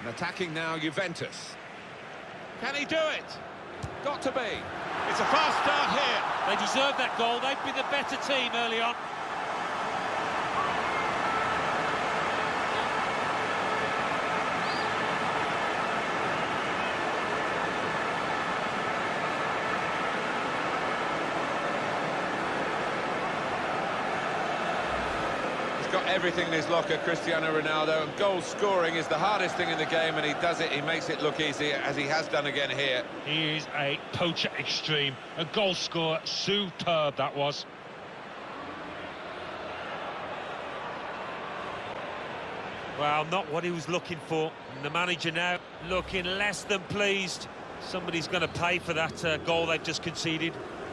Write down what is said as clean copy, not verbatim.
And attacking now, Juventus. Can he do it? Got to be. It's a fast start here. They deserved that goal. They've been the better team early on. Got everything in his locker, Cristiano Ronaldo, and goal scoring is the hardest thing in the game, and he does it, he makes it look easy, as he has done again here. He is a poacher extreme, a goal scorer, superb that was. Well, not what he was looking for. And the manager now looking less than pleased. Somebody's going to pay for that goal they've just conceded.